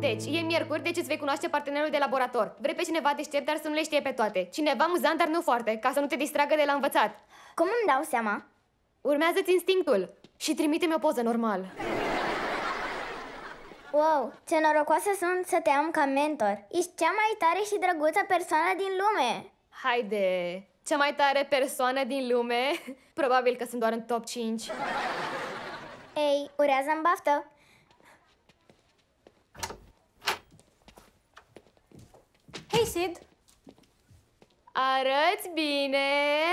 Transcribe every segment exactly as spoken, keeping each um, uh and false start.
Deci, e miercuri, deci îți vei cunoaște partenerul de laborator. Vrei pe cineva deștept, dar să nu le știe pe toate. Cineva amuzant, dar nu foarte, ca să nu te distragă de la învățat. Cum îmi dau seama? Urmează-ți instinctul și trimite-mi o poză normal. Wow, ce norocoasă sunt să te am ca mentor. Ești cea mai tare și drăguță persoană din lume. Haide, cea mai tare persoană din lume? Probabil că sunt doar în top cinci. Ei, urează-mi baftă. Hei, Sid! Arăți bine!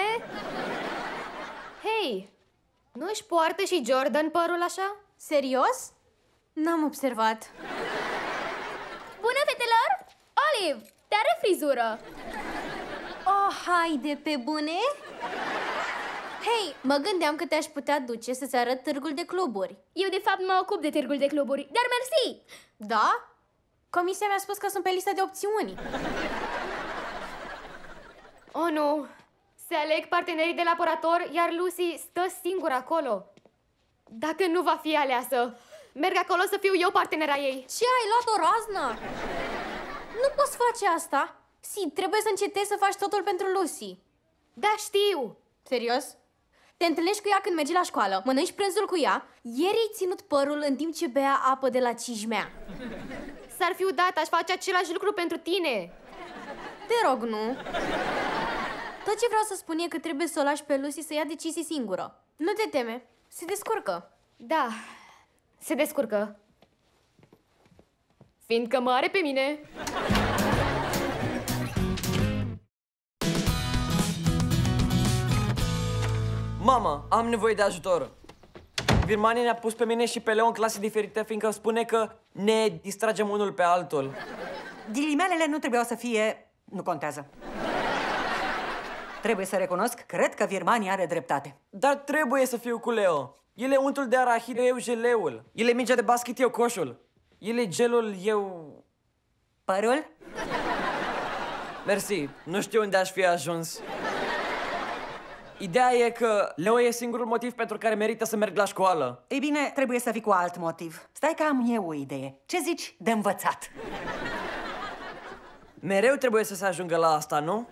Hei, nu își poartă și Jordan părul așa? Serios? N-am observat. Bună, fetelor! Olive, te are frizură! Oh, haide, pe bune? Hei, mă gândeam că te-aș putea duce să-ți arăt târgul de cluburi. Eu, de fapt, mă ocup de târgul de cluburi, dar mersi! Da? Comisia mi-a spus că sunt pe lista de opțiuni. Oh, nu! Se aleg partenerii de laborator, iar Lucy stă singură acolo. Dacă nu va fi aleasă, merg acolo să fiu eu partenera ei. Ce, ai luat o raznă? Nu poți face asta. Sid, trebuie să încetezi să faci totul pentru Lucy. Da, știu! Serios? Te întâlnești cu ea când mergi la școală, mănânci prânzul cu ea, ieri ai ținut părul în timp ce bea apă de la cijmea. S-ar fi udat, aș face același lucru pentru tine. Te rog, nu. Tot ce vreau să spun e că trebuie să o lași pe Lucy să ia decizii singură. Nu te teme, se descurcă. Da, se descurcă. Fiindcă mă are pe mine. Mamă, am nevoie de ajutor. Birmania ne-a pus pe mine și pe Leo în clase diferite, fiindcă spune că ne distragem unul pe altul. Ghilimelele nu trebuiau să fie... Nu contează. Trebuie să recunosc, cred că Birmania are dreptate. Dar trebuie să fiu cu Leo. El e untul de arahide, eu jeleul. El e mingea de basket, eu coșul. El e gelul, eu... Părul? Mersi, nu știu unde aș fi ajuns. Ideea e că Leo e singurul motiv pentru care merită să merg la școală. Ei bine, trebuie să fii cu alt motiv. Stai că am eu o idee. Ce zici de învățat? Mereu trebuie să se ajungă la asta, nu?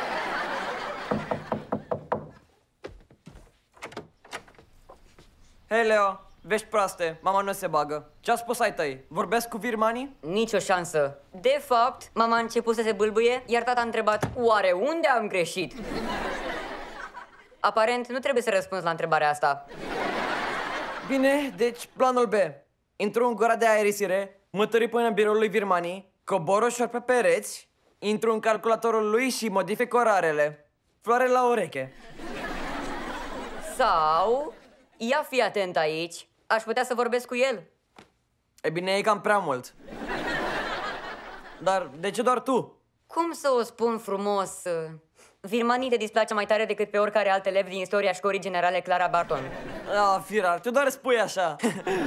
Hei, Leo, vești proaste, mama nu se bagă. Ce-a spus ai tăi? Vorbesc cu Virmani? Nicio șansă. De fapt, mama a început să se bâlbâie, iar tata a întrebat, oare unde am greșit? Aparent, nu trebuie să răspunzi la întrebarea asta. Bine, deci planul B. Intru în gura de aerisire, mă tări până în biroul lui Virmani, cobor ușor pe pereți, intru în calculatorul lui și modific orarele. Floare la ureche. Sau, ia fi atent aici, aș putea să vorbesc cu el. E bine, e cam prea mult. Dar de ce doar tu? Cum să o spun frumos? Virmani te displace mai tare decât pe oricare alt elev din istoria școlii generale Clara Barton. Ah, Firar, tu doar spui așa.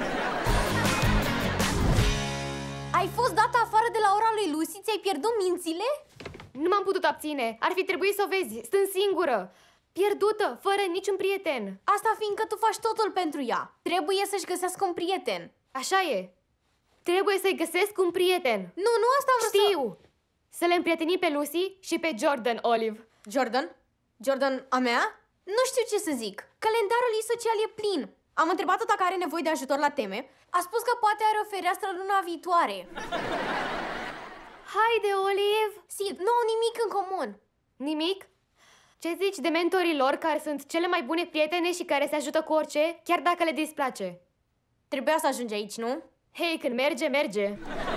Ai fost dată afară de la ora lui Lucy? Ți-ai pierdut mințile? Nu m-am putut abține. Ar fi trebuit să o vezi, stând singură, pierdută, fără niciun prieten. Asta fiindcă tu faci totul pentru ea. Trebuie să-și găsească un prieten. Așa e. Trebuie să-i găsesc un prieten. Nu, nu asta am vrut să... Știu! Să le împrietenim pe Lucy și pe Jordan, Olive. Jordan? Jordan a mea? Nu știu ce să zic. Calendarul ei social e plin. Am întrebat-o dacă are nevoie de ajutor la teme. A spus că poate are o fereastră luna viitoare. Haide, Olive! Sid, nu au nimic în comun. Nimic? Ce zici de mentorii lor care sunt cele mai bune prietene și care se ajută cu orice, chiar dacă le displace? Trebuia să ajungi aici, nu? Hei, când merge, merge.